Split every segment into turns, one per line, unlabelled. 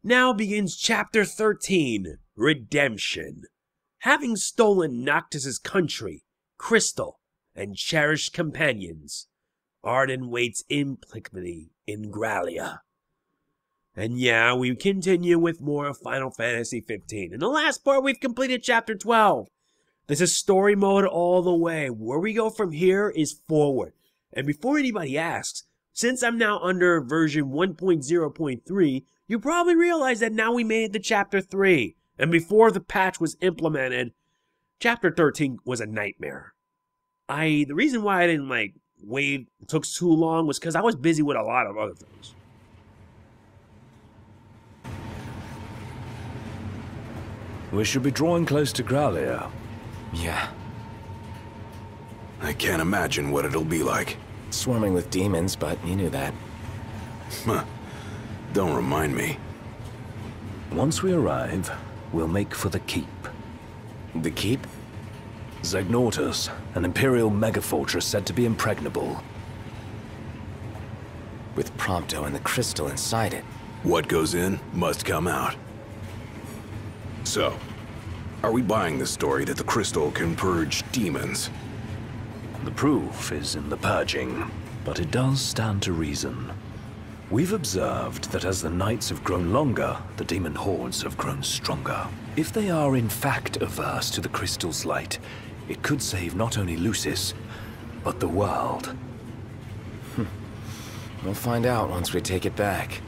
Now begins Chapter 13, Redemption. Having stolen Noctis' country, crystal, and cherished companions, Arden waits implacably in Gralia. And yeah, we continue with more of Final Fantasy 15. In the last part, we've completed Chapter 12. This is story mode all the way. Where we go from here is forward. And before anybody asks, since I'm now under version 1.0.3, you probably realize that now we made it to Chapter 3. And before the patch was implemented, Chapter 13 was a nightmare. The reason why I didn't wait, took too long was because I was busy with a lot of other things.
We should be drawing close to Gralia.
Yeah.
I can't imagine what it'll be like.
Swarming with demons, but you knew that.
Huh. Don't remind me.
Once we arrive, we'll make for the keep.
The keep?
Zagnortus, an Imperial megafortress said to be impregnable.
With Prompto and the crystal inside it.
What goes in must come out. So, are we buying the story that the crystal can purge demons?
The proof is in the purging, but it does stand to reason. We've observed that as the nights have grown longer, the demon hordes have grown stronger. If they are in fact averse to the crystal's light, it could save not only Lucis, but the world.
We'll find out once we take it back.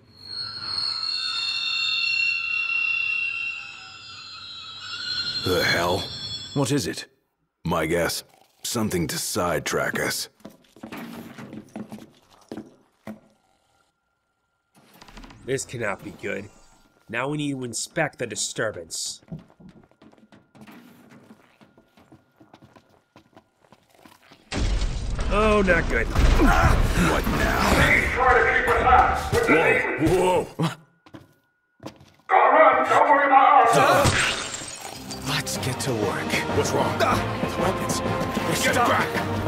The hell?
What is it?
My guess, something to sidetrack us.
This cannot be good. Now we need to inspect the disturbance. Oh, not good.
What now?
Try to keep us out.
Whoa!
Gotta run. Don't worry about us.
Let's get to work.
What's wrong?
The weapons. They're
Get
stuck.
back!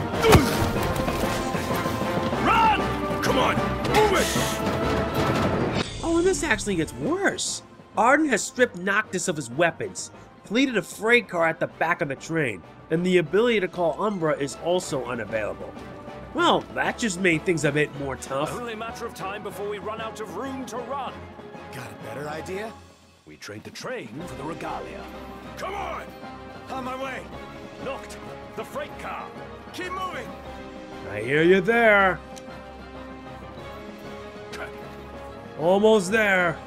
Run! Come on, move it!
Oh, and this actually gets worse. Arden has stripped Noctis of his weapons, fleeted a freight car at the back of the train, and the ability to call Umbra is also unavailable. Well, that just made things a bit more tough.
Only a matter of time before we run out of room to run.
Got a better idea?
We trade the train for the regalia.
Come on!
On my way.
Noct, the freight car.
Keep moving.
I hear you there. Almost there.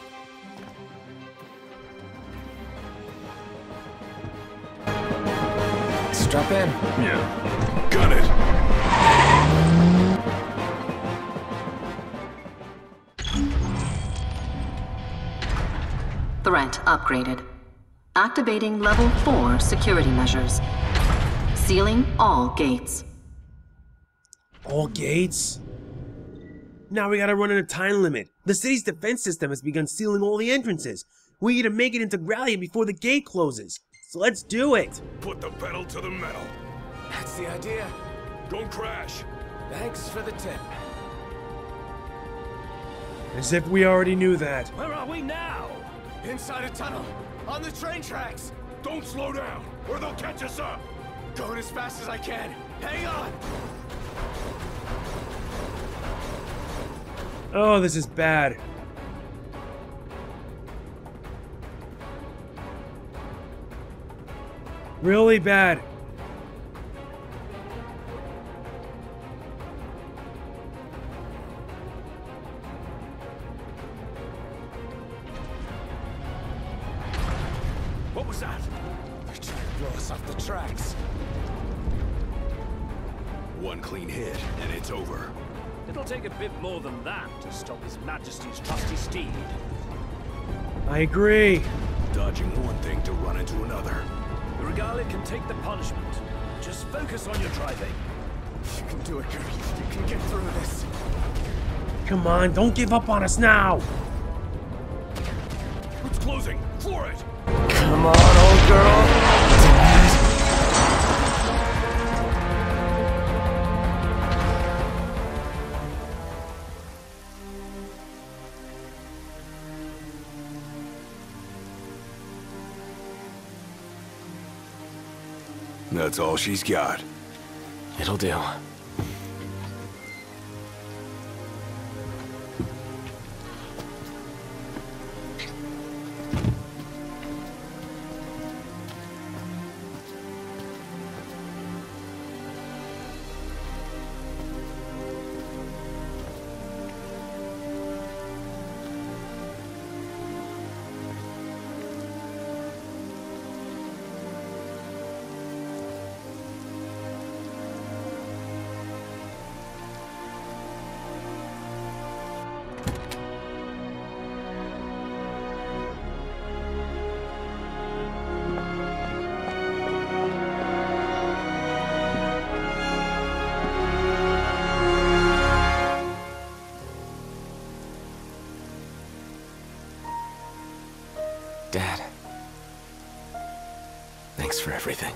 Strap in.
Yeah. Got it.
Threat upgraded. Activating level 4 security measures. Sealing all gates.
All gates? Now we gotta run in a time limit. The city's defense system has begun sealing all the entrances. We need to make it into Gralia before the gate closes. So let's do it.
Put the pedal to the metal.
That's the idea.
Don't crash.
Thanks for the tip.
As if we already knew that.
Where are we now?
Inside a tunnel. On the train tracks.
Don't slow down, or they'll catch us up.
Going as fast as I can. Hang on.
Oh, this is bad. Really bad.
What was that?
They're trying to blow us off the tracks.
One clean hit, and it's over.
It'll take a bit more than that to stop His Majesty's trusty steed.
I agree.
Dodging one thing to run into another.
The regalia can take the punishment. Just focus on your driving.
You can do it, girl. You can get through this.
Come on, don't give up on us now.
It's closing. Floor it.
Come on, old girl.
That's all she's got.
It'll do. Dad. Thanks for everything.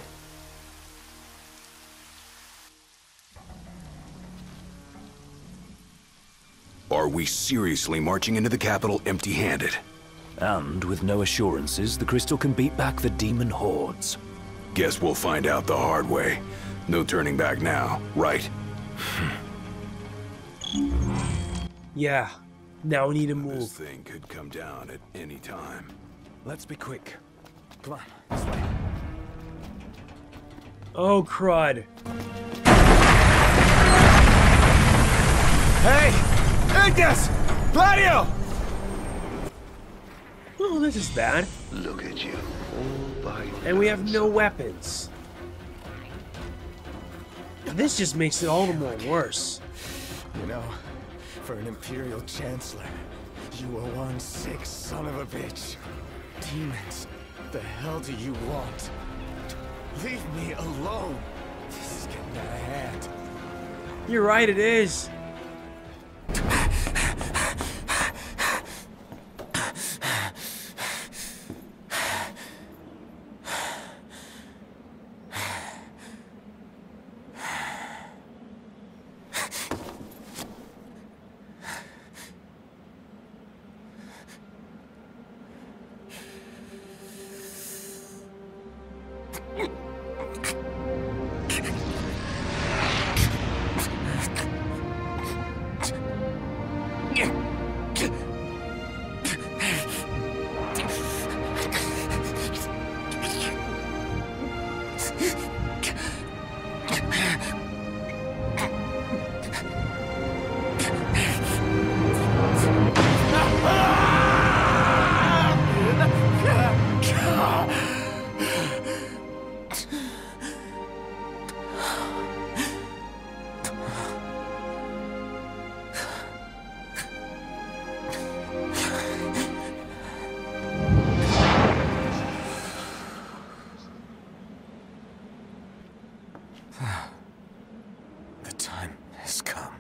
Are we seriously marching into the capital empty-handed?
And with no assurances, the crystal can beat back the demon hordes.
Guess we'll find out the hard way. No turning back now, right?
Yeah. Now we need to
This
move.
thing could come down at any time.
Let's be quick. Come on, this way.
Oh, crud.
Hey! Ignis! Gladio!
Oh, this is bad.
Look at you, all by
And we have no weapons. This just makes it all the more worse.
You know, for an Imperial Chancellor, you are one sick son of a bitch. Demons, the hell do you want? Leave me alone. This is getting out of hand.
You're right, it is.
The time has come.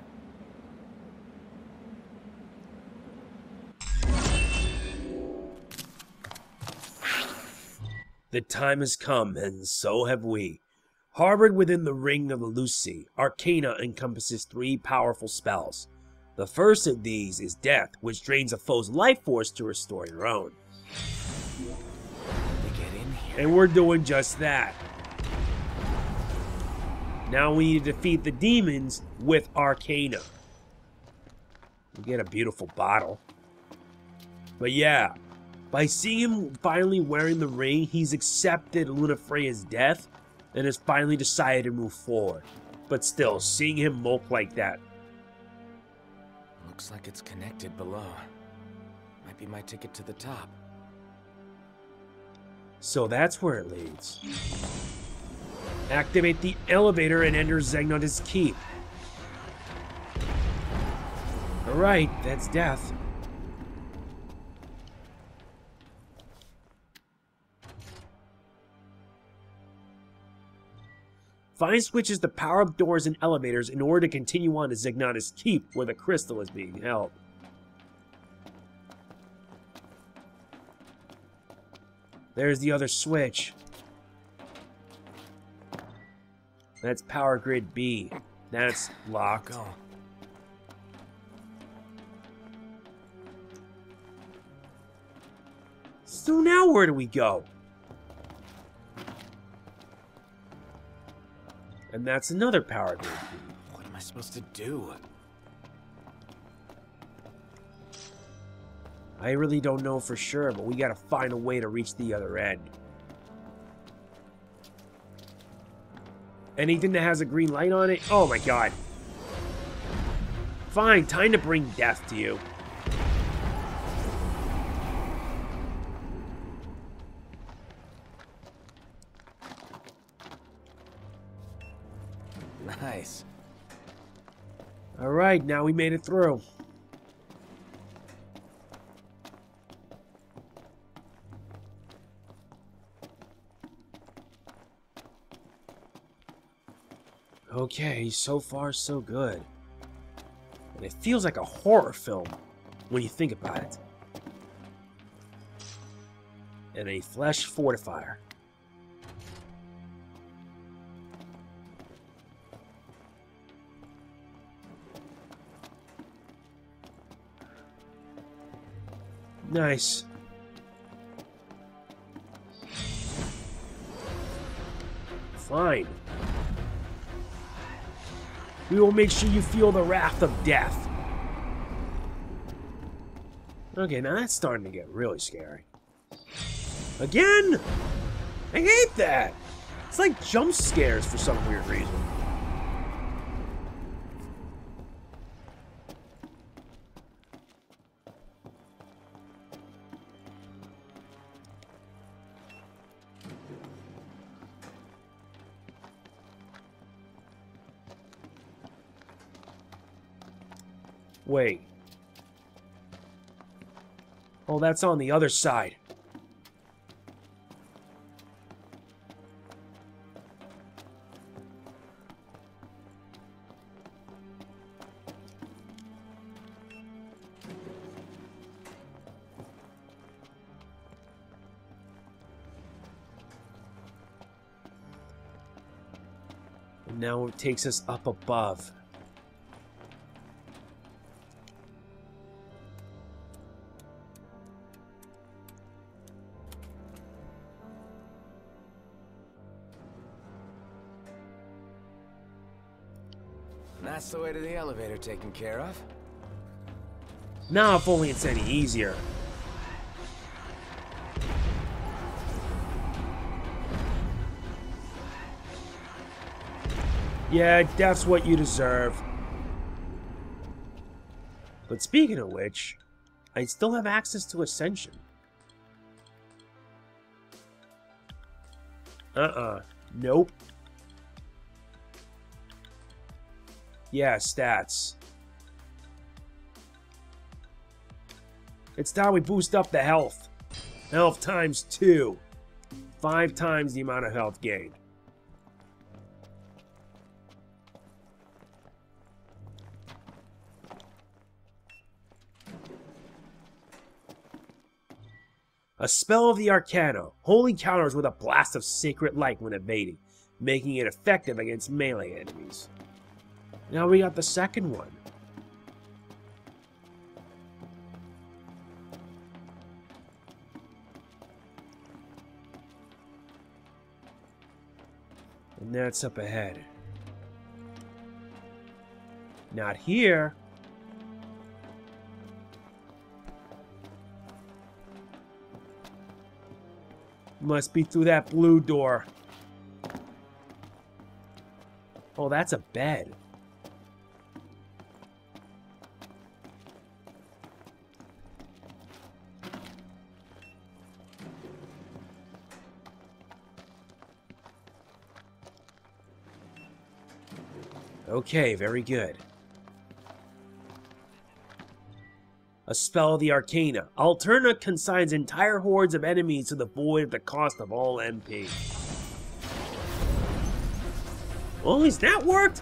The time has come, and so have we. Harbored within the Ring of Lucy, Arcana encompasses 3 powerful spells. The first of these is Death, which drains a foe's life force to restore your own.
Get in here.
And we're doing just that. Now we need to defeat the demons with Arcana. We get a beautiful bottle. But yeah, by seeing him finally wearing the ring, he's accepted Lunafreya's death and has finally decided to move forward. But still, seeing him mope like that.
Looks like it's connected below. Might be my ticket to the top.
So that's where it leads. Activate the elevator and enter Zegna's keep. Alright, that's death. Find switches to power up doors and elevators in order to continue on to Zegna's keep, where the crystal is being held. There's the other switch. That's power grid B. That's locked.
Go.
So now where do we go? And that's another power grid.
What am I supposed to do?
I really don't know for sure, but we gotta find a way to reach the other end. Anything that has a green light on it? Oh my god. Fine, time to bring death to you.
Nice.
Alright, now we made it through. Okay, so far so good. And it feels like a horror film when you think about it. And a flesh fortifier. Nice. Fine. We will make sure you feel the wrath of death. Okay, now that's starting to get really scary. Again? I hate that. It's like jump scares for some weird reason. Wait. Oh, that's on the other side. And now it takes us up above.
That's the way to the elevator taken care of.
Now if only it's any easier. Yeah, that's what you deserve. But speaking of which, I still have access to Ascension. Nope. Yeah, stats. It's how we boost up the health. Health times 2. 5 times the amount of health gained. A spell of the Arcana. Holy counters with a blast of sacred light when evading, making it effective against melee enemies. Now we got the second one. And that's up ahead. Not here. Must be through that blue door. Oh, that's a bed. Okay, very good. A spell of the Arcana. Alterna consigns entire hordes of enemies to the void at the cost of all MP. Well, at least that worked!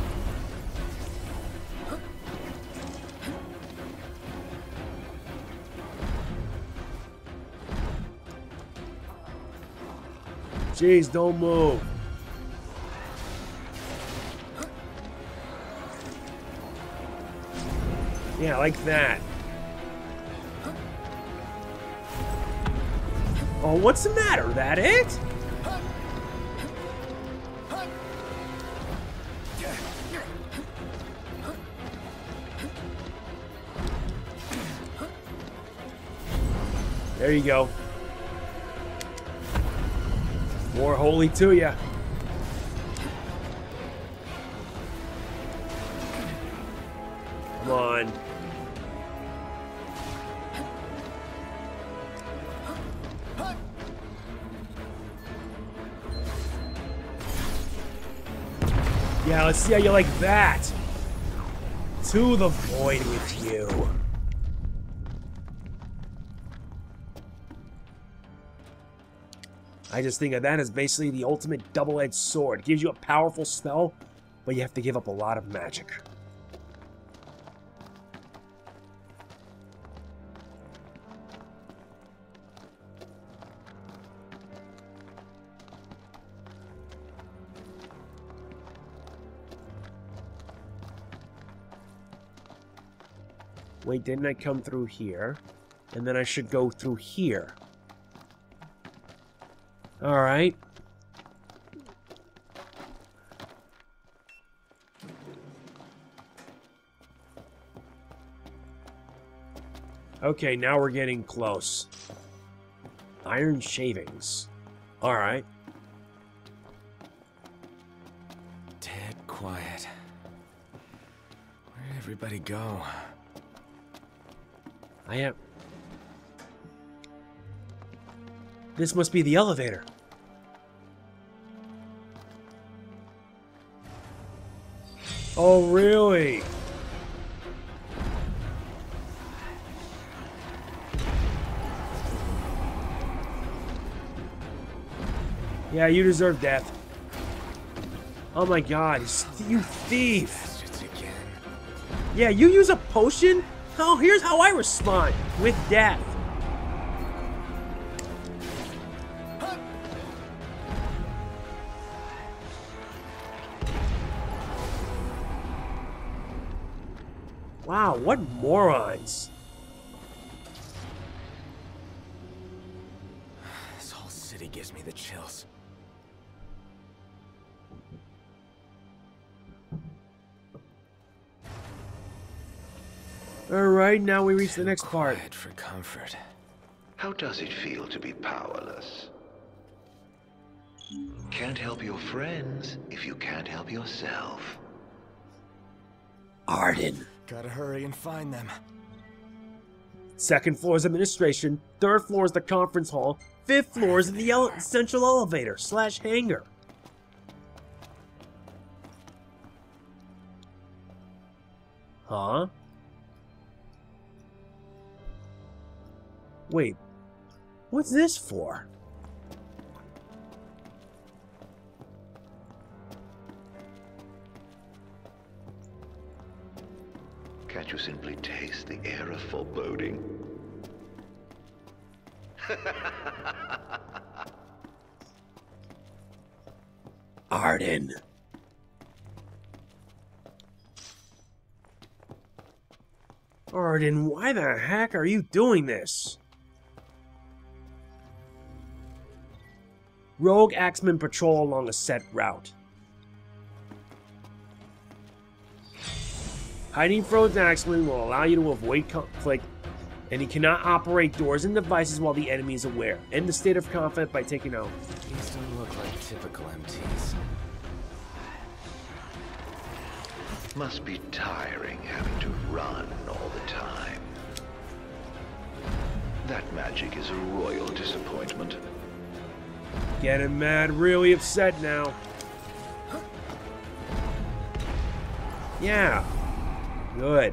Jeez, don't move. Yeah, like that. Oh, what's the matter? That it? There you go. More holy to ya. Come on. Yeah, let's see how you like that. To the void with you. I just think of that as basically the ultimate double-edged sword. It gives you a powerful spell, but you have to give up a lot of magic. Wait, didn't I come through here? And then I should go through here. Alright. Okay, now we're getting close. Iron shavings. Alright.
Dead quiet. Where'd everybody go?
I am... This must be the elevator. Oh, really? Yeah, you deserve death. Oh my god, you thief! Yeah, you use a potion? Oh, here's how I respond. With death. Wow, what morons.
This whole city gives me the chills.
Alright, now we reach the next part.
Quiet for comfort.
How does it feel to be powerless? Can't help your friends if you can't help yourself.
Arden.
Gotta hurry and find them.
Second floor is administration. Third floor is the conference hall. Fifth floor is the central elevator / hangar. Huh? Wait. What's this for?
Can't you simply taste the air of foreboding?
Arden. Arden, why the heck are you doing this? Rogue Axemen patrol along a set route. Hiding frozen Axemen will allow you to avoid conflict, and he cannot operate doors and devices while the enemy is aware. End the state of conflict by taking out.
These don't look like typical MTs.
Must be tiring having to run all the time. That magic is a royal disappointment.
Getting mad, really upset now. Yeah. Good.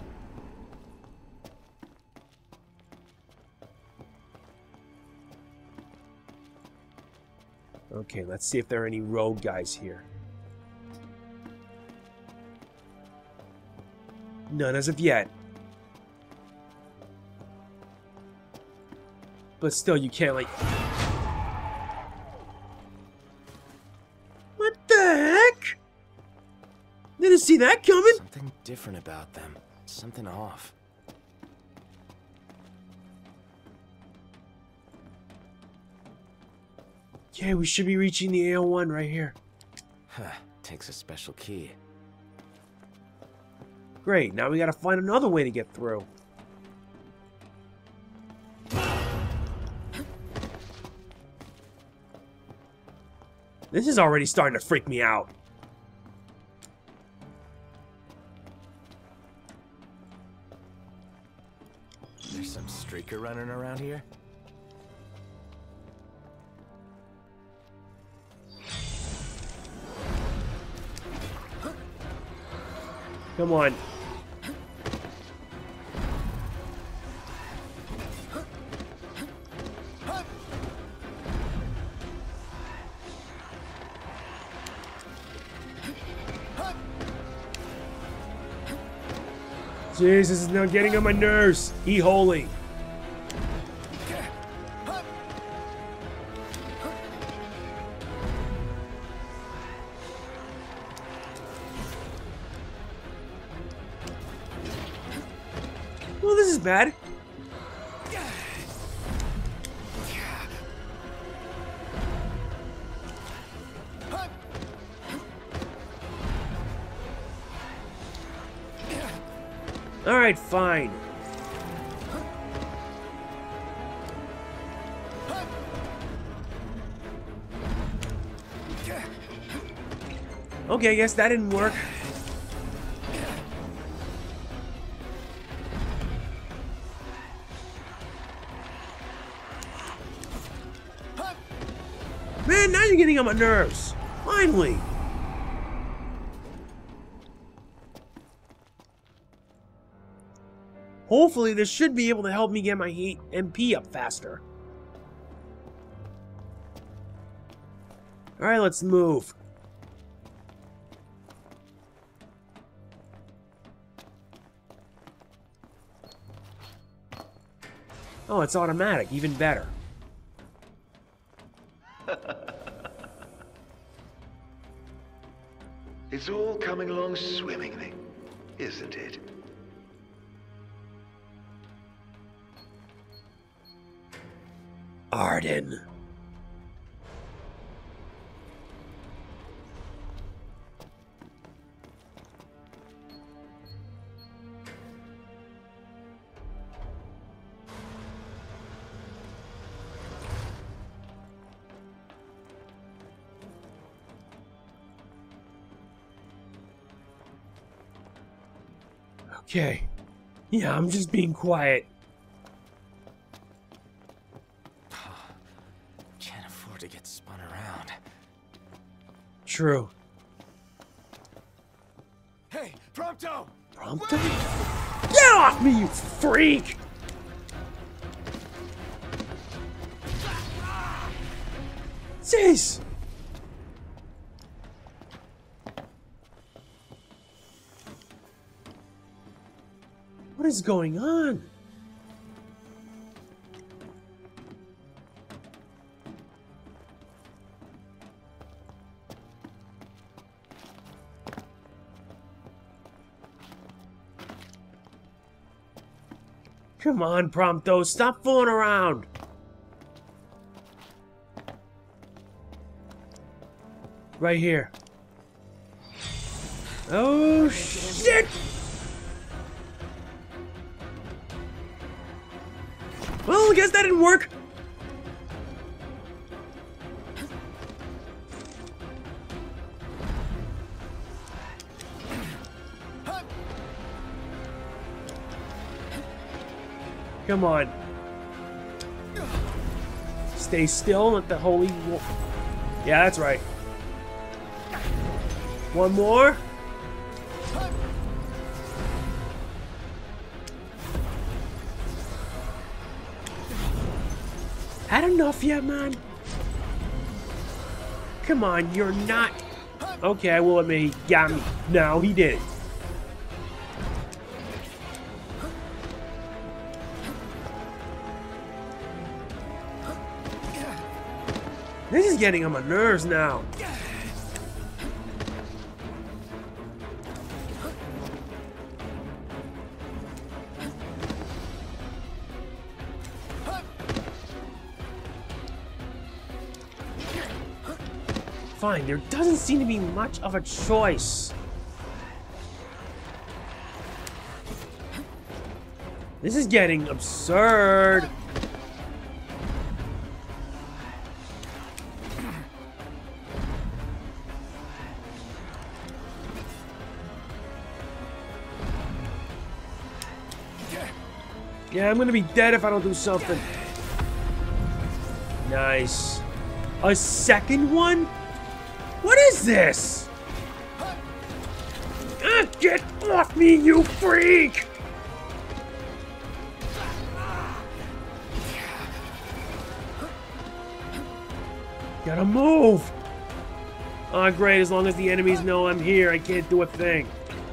Okay, let's see if there are any rogue guys here. None as of yet. But still, you can't, like... What the heck? Didn't see that coming.
Something different about them. Something off.
Yeah, we should be reaching the AO1 right here.
Huh. Takes a special key.
Great, now we gotta find another way to get through. This is already starting to freak me out.
There's some streaker running around here.
Come on. Jeez, this is now getting on my nerves. E-holy. Well, this is bad. Alright, fine. Okay, I guess that didn't work. Man, now you're getting on my nerves. Finally. Hopefully, this should be able to help me get my heat MP up faster. Alright, let's move. Oh, it's automatic, even better.
It's all coming along swimmingly, isn't it?
Arden. Okay. Yeah, I'm just being quiet.
Can't afford to get spun around.
True.
Hey, Prompto!
Prompto? Get off me, you freak! Jeez! What is going on? Come on, Prompto, stop fooling around! Right here. Oh, shit! Well, I guess that didn't work. Come on. Stay still, let the holy... Yeah, that's right. One more. Had enough yet, man? Come on, you're not... Okay, I will admit he got me. No, he didn't. This is getting on my nerves now. Fine, there doesn't seem to be much of a choice. This is getting absurd. Yeah, I'm gonna be dead if I don't do something. Nice. A second one? What is this? Get off me, you freak! Gotta move! Oh, great, as long as the enemies know I'm here, I can't do a thing.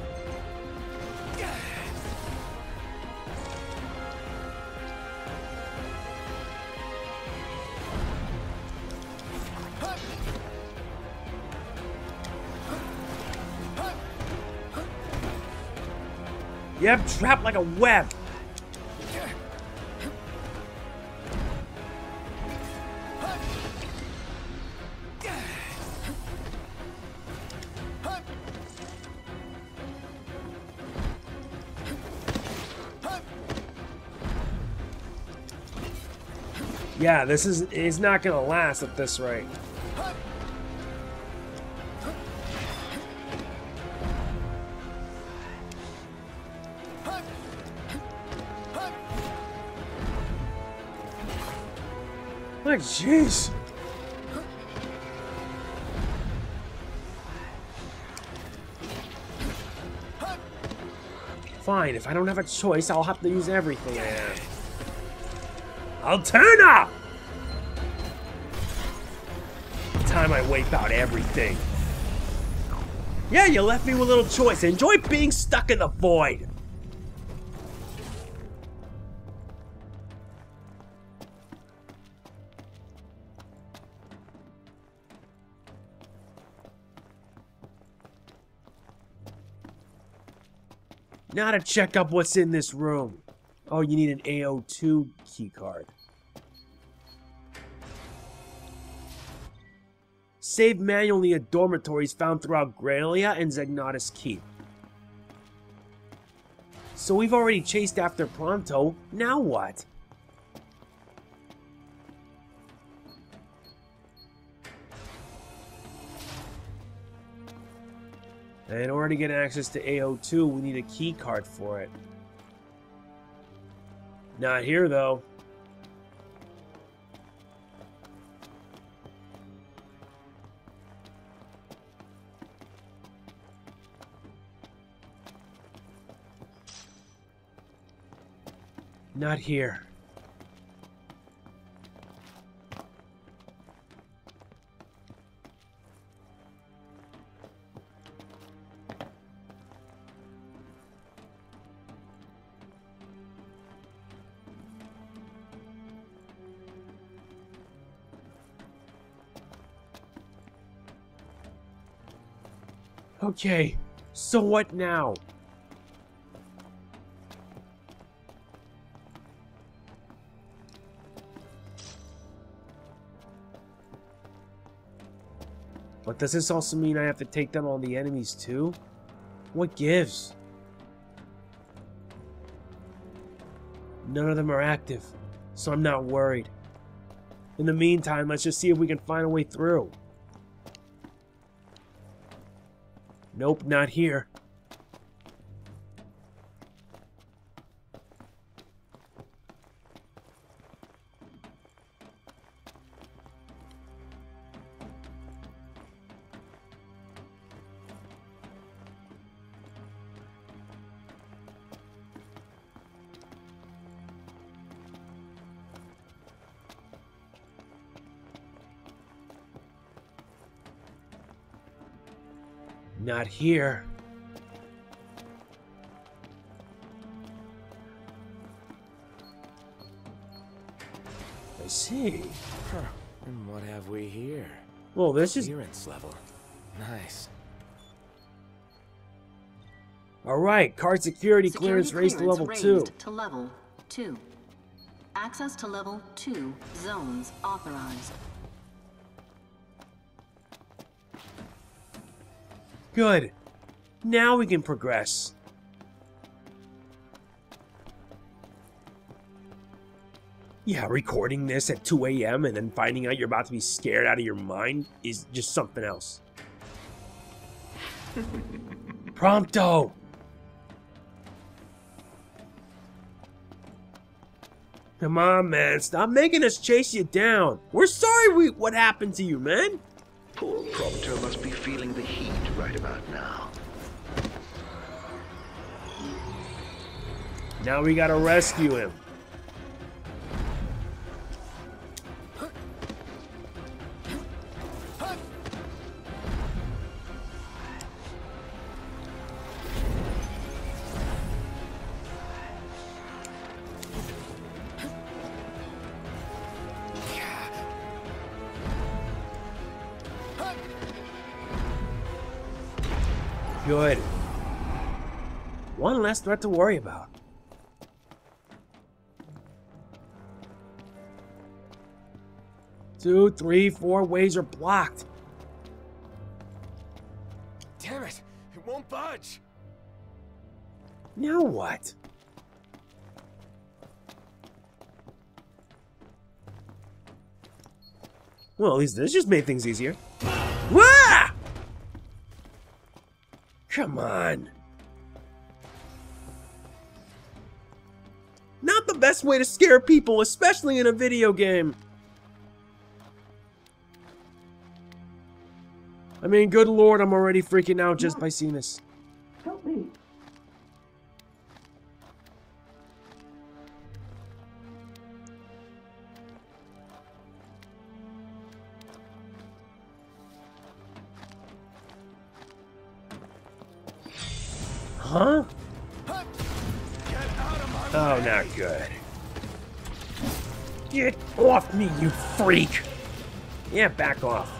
Yep, trapped like a web. Yeah, this is not gonna last at this rate. Like, jeez. Fine, if I don't have a choice, I'll have to use everything I have. I'll turn up! Time I wipe out everything. Yeah, you left me with a little choice. Enjoy being stuck in the void. Now to check up what's in this room. Oh, you need an AO2 keycard. Save manually at dormitories found throughout Gralia and Zegnatus Keep. So we've already chased after Pronto, now what? And in order to get access to AO2, we need a key card for it. Not here, though. Not here. Okay, so what now? But does this also mean I have to take down all the enemies too? What gives? None of them are active, so I'm not worried. In the meantime, let's just see if we can find a way through. Nope, not here. Not here. I see.
Huh. And what have we here?
Well, this is...
Clearance level. Nice.
Alright, card security clearance raised to level 2.
To level 2. Access to level 2 zones authorized.
Good. Now we can progress. Yeah, recording this at 2 a.m. and then finding out you're about to be scared out of your mind is just something else. Prompto! Come on, man. Stop making us chase you down. We're sorry what happened to you, man.
Poor Proctor must be feeling the heat right about now.
Now we gotta rescue him. Good. One less threat to worry about. Two, three, four ways are blocked.
Damn it! It won't budge!
Now what? Well, at least this just made things easier. Wah! Come on. Not the best way to scare people, especially in a video game. I mean, good lord, I'm already freaking out just by seeing this.
Help me.
Huh? Oh, not good. Get off me, you freak! Yeah, back off.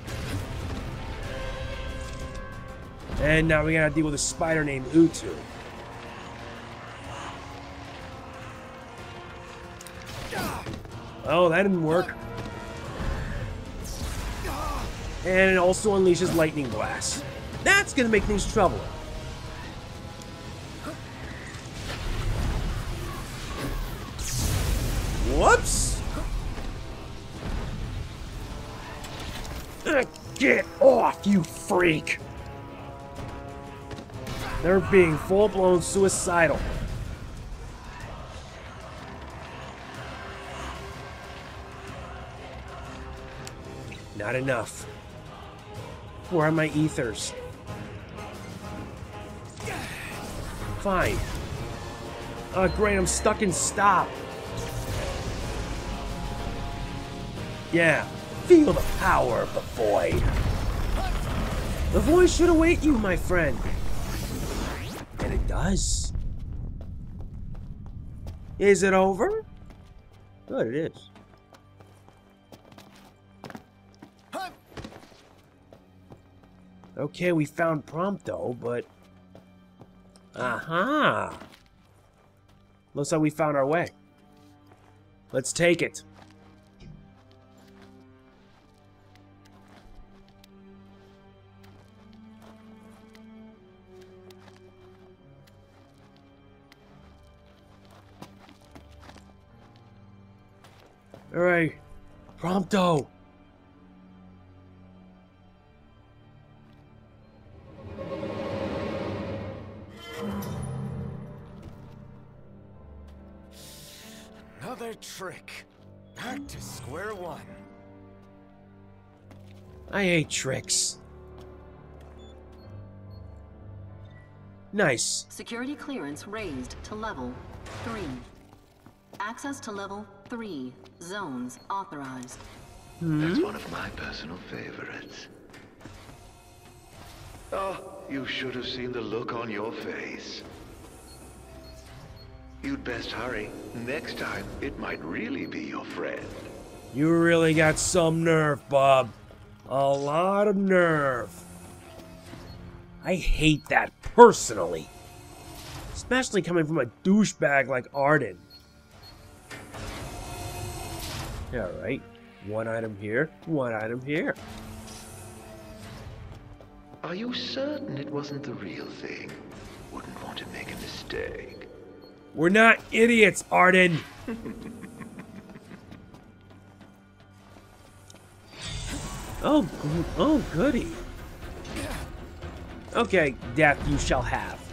And now we gotta deal with a spider named Utu. Oh, that didn't work. And it also unleashes lightning blast. That's gonna make things trouble. Whoops! Get off, you freak! They're being full-blown suicidal. Not enough. Where are my ethers? Fine. Oh, great, I'm stuck in stop. Yeah, feel the power of the void. The void should await you, my friend. And it does. Is it over? Good, it is. Okay, we found Prompto, but... Aha! Looks like we found our way. Let's take it. Alright, Prompto!
Another trick. Back to square one.
I hate tricks. Nice.
Security clearance raised to level 3. Access to level 3 zones authorized.
That's one of my personal favorites. Oh, you should have seen the look on your face. You'd best hurry. Next time, it might really be your friend.
You really got some nerve, Bob. A lot of nerve. I hate that personally. Especially coming from a douchebag like Arden. Alright. One item here, one item here.
Are you certain it wasn't the real thing? Wouldn't want to make a mistake.
We're not idiots, Arden. Oh, goody. Okay, death you shall have.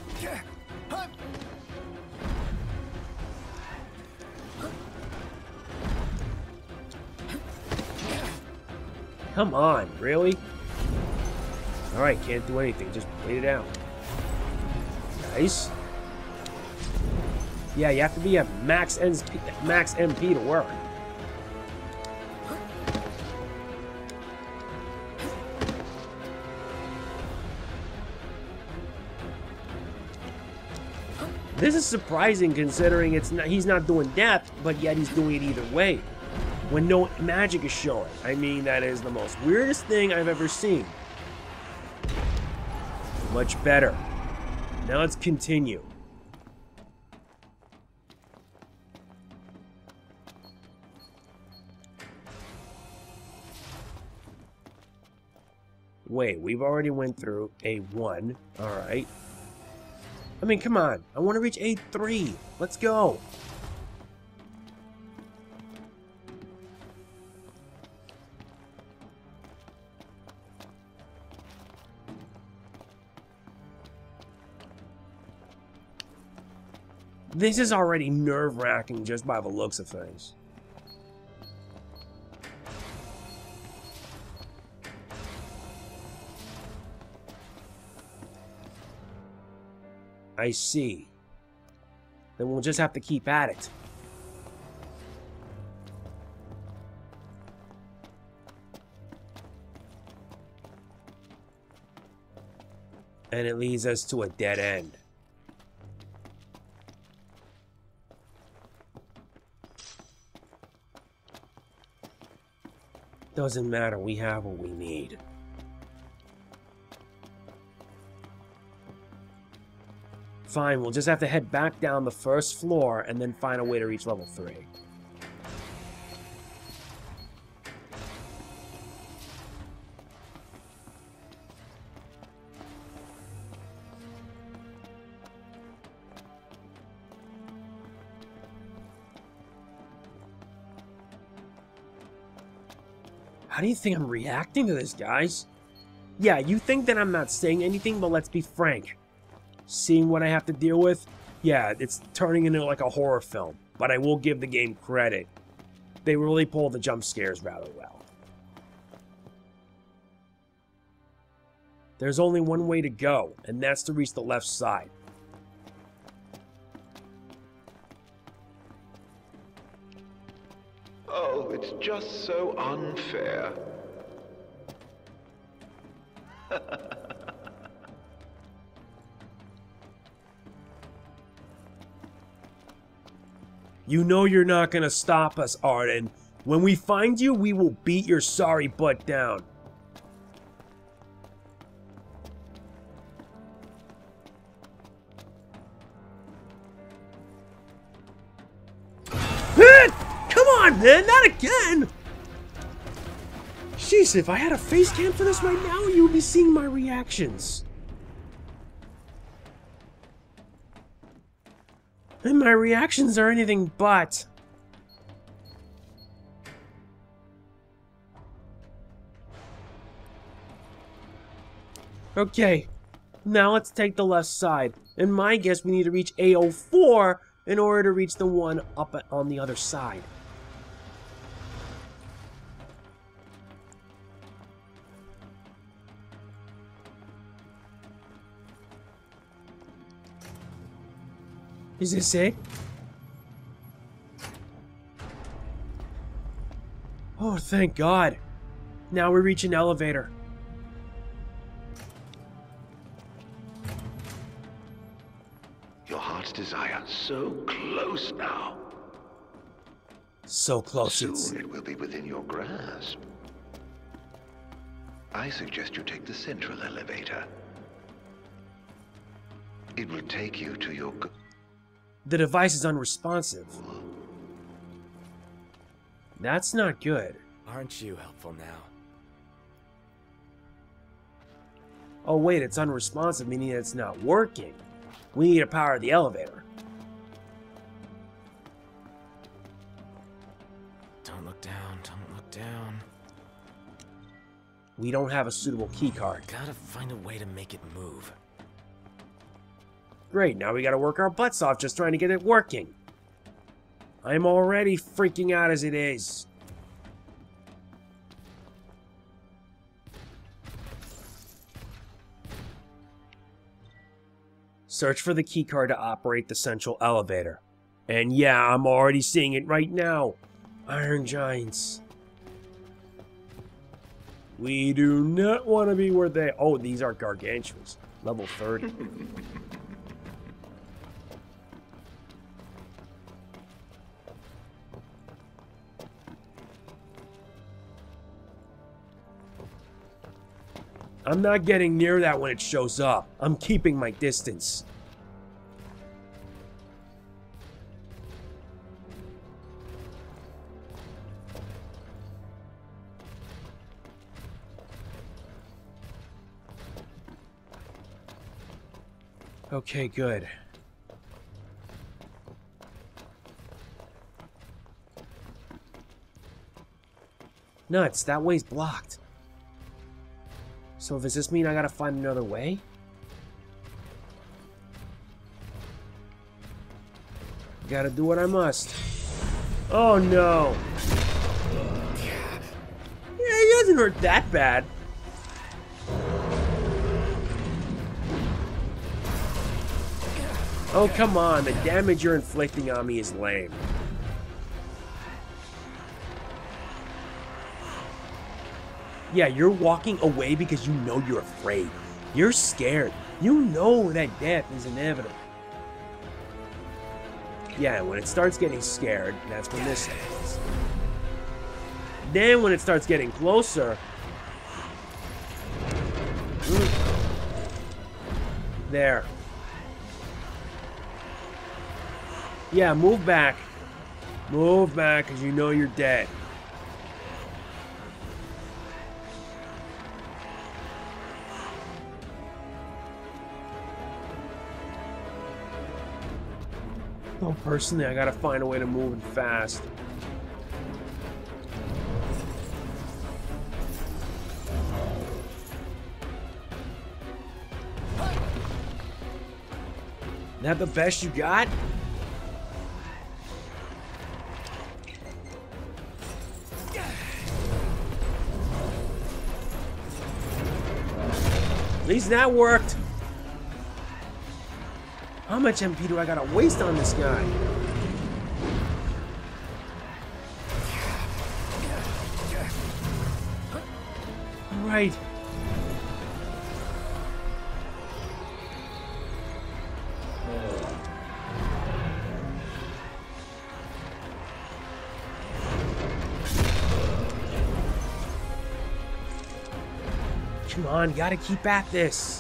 Come on, really? Alright, can't do anything. Just wait it out. Nice. Yeah, you have to be at max MP to work. This is surprising considering he's not doing depth, but yet he's doing it either way. When no magic is showing. I mean, that is the most weirdest thing I've ever seen. Much better. Now let's continue. Wait, we've already went through A1. Alright. I mean, come on. I want to reach A3. Let's go. This is already nerve-wracking just by the looks of things. I see. Then we'll just have to keep at it. And it leads us to a dead end. Doesn't matter, we have what we need. Fine, we'll just have to head back down the first floor and then find a way to reach level 3. How do you think I'm reacting to this, guys? Yeah, you think that I'm not saying anything, but let's be frank. Seeing what I have to deal with, yeah, it's turning into like a horror film. But I will give the game credit. They really pulled the jump scares rather well. There's only one way to go, and that's to reach the left side.
Oh, it's just so unfair.
You know you're not gonna stop us, Arden. When we find you, we will beat your sorry butt down. Come on, man, not again! Jeez, if I had a face cam for this right now, you would be seeing my reactions. And my reactions are anything but. Okay, now let's take the left side. In my guess, we need to reach A04 in order to reach the one up on the other side. Is this it? Oh, thank God. Now we reach an elevator.
Your heart's desire, so close now.
So close.
Soon it will be within your grasp. I suggest you take the central elevator. It will take you to your...
The device is unresponsive. That's not good.
Aren't you helpful now?
Oh wait, it's unresponsive, meaning it's not working. We need to power the elevator.
Don't look down, don't look down.
We don't have a suitable keycard.
Gotta find a way to make it move.
Great, now we gotta work our butts off just trying to get it working. I'm already freaking out as it is. Search for the keycard to operate the central elevator. And yeah, I'm already seeing it right now. Iron Giants. We do not want to be where they... Oh, these are gargantuans. Level 30. I'm not getting near that when it shows up. I'm keeping my distance. Okay, good. Nuts, that way's blocked. So does this mean I gotta find another way? Gotta do what I must. Oh no! Yeah, he doesn't hurt that bad. Oh, come on. The damage you're inflicting on me is lame. Yeah, you're walking away because you know you're afraid. You're scared. You know that death is inevitable. Yeah, when it starts getting scared, that's when this happens. Then when it starts getting closer... There. Yeah, move back. Move back, because you know you're dead. Oh, personally, I gotta find a way to move it fast. Is that the best you got? At least that worked. How much MP do I gotta waste on this guy? Alright. Come on, gotta keep at this.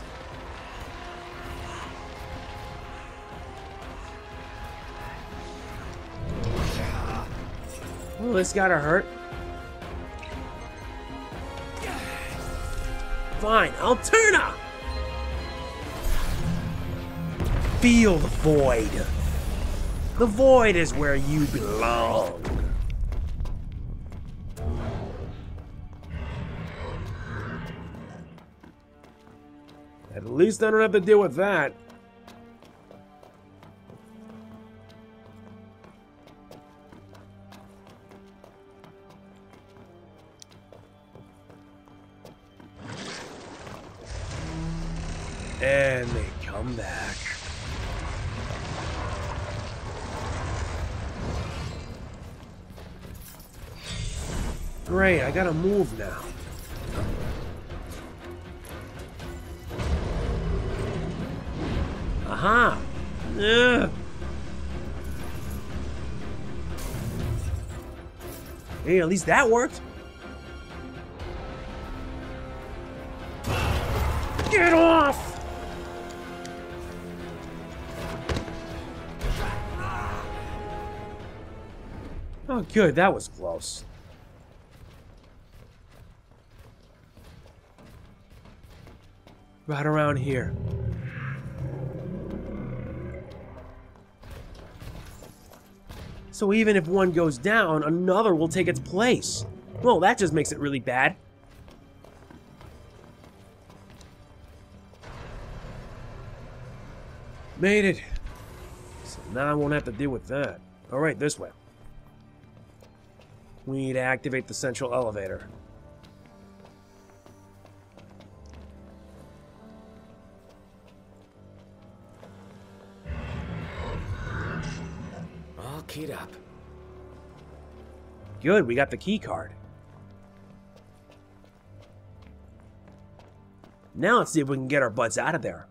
Oh, this gotta hurt. Fine, Alterna! Feel the void. The void is where you belong. At least I don't have to deal with that. And they come back. Great, I gotta move now. Aha! Ugh. Hey, at least that worked. Get off! Oh, good, that was close. Right around here. So even if one goes down, another will take its place. Well, that just makes it really bad. Made it. So now I won't have to deal with that. Alright, this way. We need to activate the central elevator.
keyed up.
Good, we got the key card. Now let's see if we can get our butts out of there.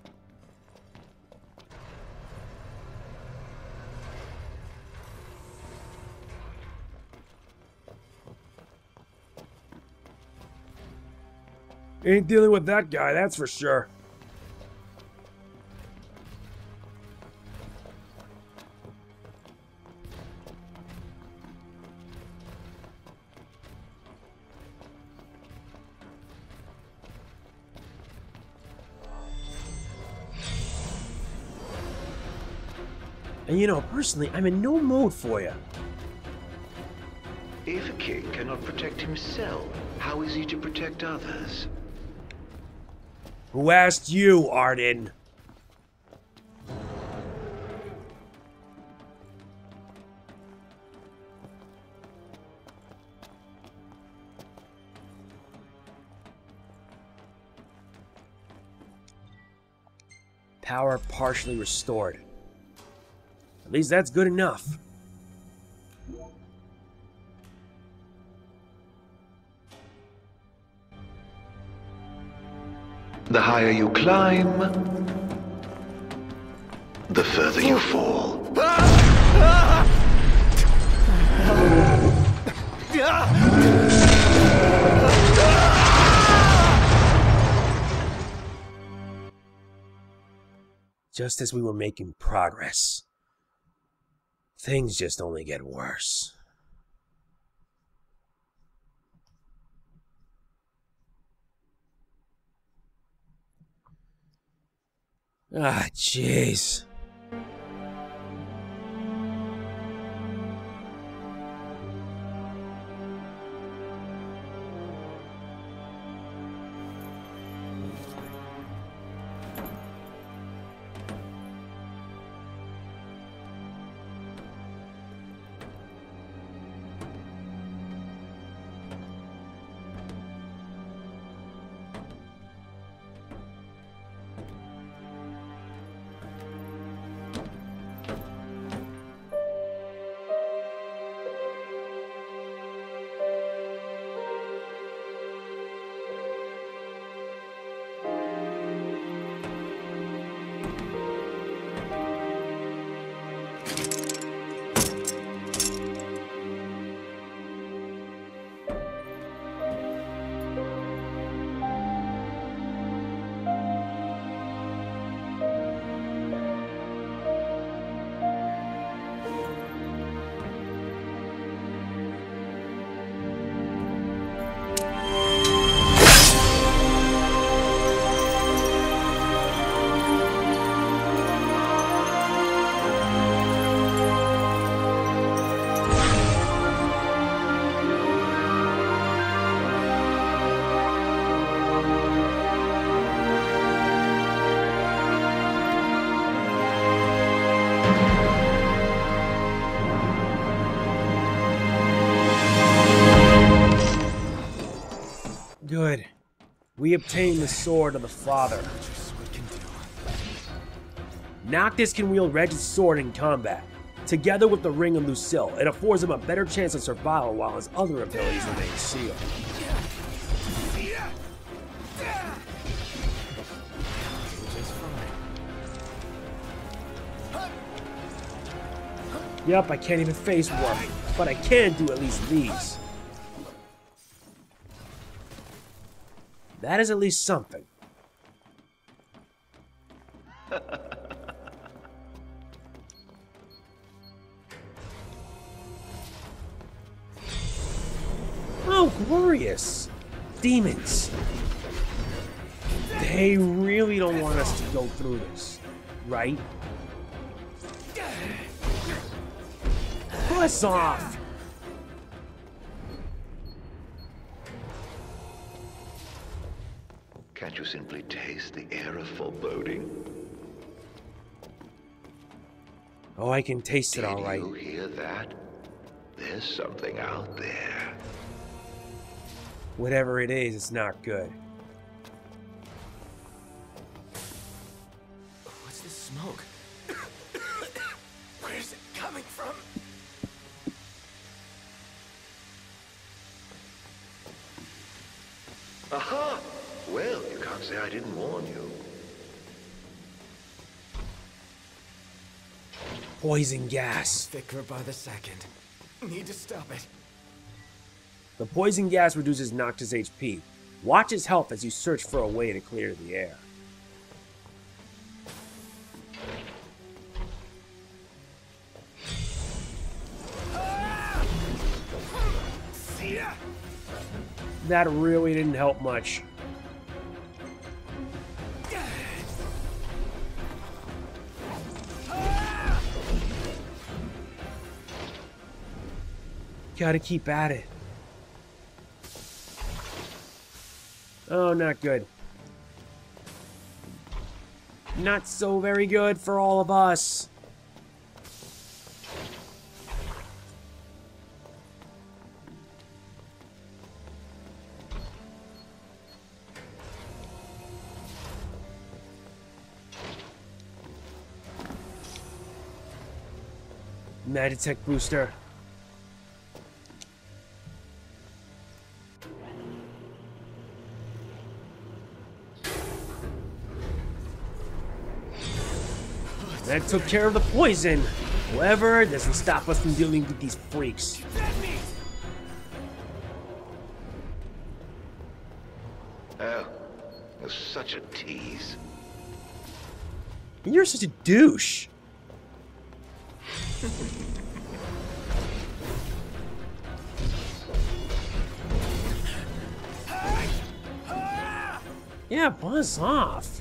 Ain't dealing with that guy, that's for sure. And you know, personally, I'm in no mood for you.
If a king cannot protect himself, how is he to protect others?
Who asked you, Arden? Power partially restored. At least that's good enough.
The higher you climb, the further you fall.
Just as we were making progress, things just only get worse. Ah, jeez. Good. We obtained the Sword of the Father. Noctis can wield Reg's sword in combat. Together with the Ring of Lucille, it affords him a better chance of survival while his other abilities remain sealed. Yep, I can't even face one, but I can do at least these. That is at least something. Oh, glorious! Demons! They really don't want us to go through this, right? Piss off!
Can't you simply taste the air of foreboding?
Oh, I can taste it all right.
Did you hear that? There's something out there.
Whatever it is, it's not good.
What's this smoke? Where's it coming from?
say I didn't warn you.
Poison gas.
Thicker by the second. Need to stop it.
The poison gas reduces Noctis' HP. Watch his health as you search for a way to clear the air. That really didn't help much. Gotta keep at it. Oh, not good. Not so very good for all of us. Magitek booster. That took care of the poison. However, it doesn't stop us from dealing with these freaks.
Oh, you're such a tease.
You're such a douche. Yeah, buzz off.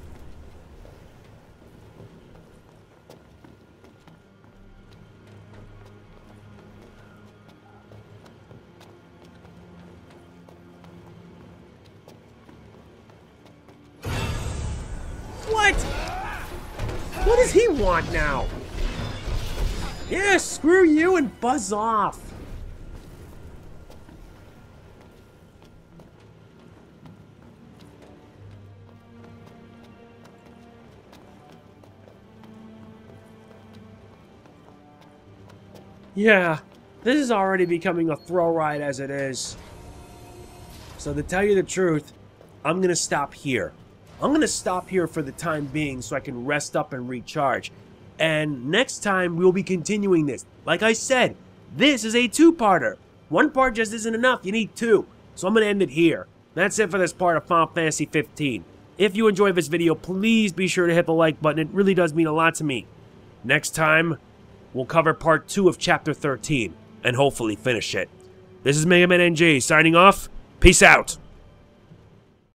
What? What does he want now? Yeah, screw you and buzz off. Yeah, this is already becoming a throw ride as it is. So to tell you the truth, I'm gonna stop here. I'm gonna stop here for the time being so I can rest up and recharge. And next time, we'll be continuing this. Like I said, this is a two-parter. One part just isn't enough, you need two. So I'm going to end it here. That's it for this part of Final Fantasy 15. If you enjoyed this video, please be sure to hit the like button. It really does mean a lot to me. Next time, we'll cover part 2 of Chapter 13, and hopefully finish it. This is Mega Man NG, signing off. Peace out.